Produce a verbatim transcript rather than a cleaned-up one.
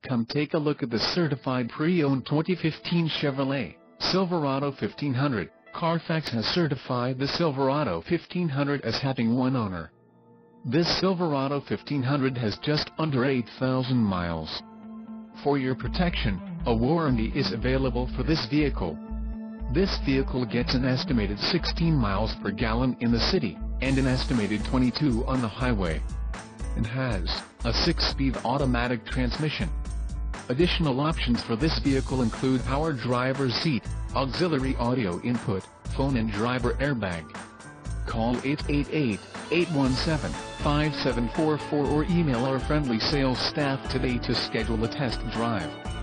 Come take a look at the certified pre-owned twenty fifteen Chevrolet Silverado fifteen hundred. Carfax has certified the Silverado fifteen hundred as having one owner. This Silverado fifteen hundred has just under eight thousand miles. For your protection, a warranty is available for this vehicle. This vehicle gets an estimated sixteen miles per gallon in the city, and an estimated twenty-two on the highway. And has a six-speed automatic transmission. Additional options for this vehicle include power driver's seat, auxiliary audio input, phone and driver airbag. Call eight eight eight, eight one seven, five seven four four or email our friendly sales staff today to schedule a test drive.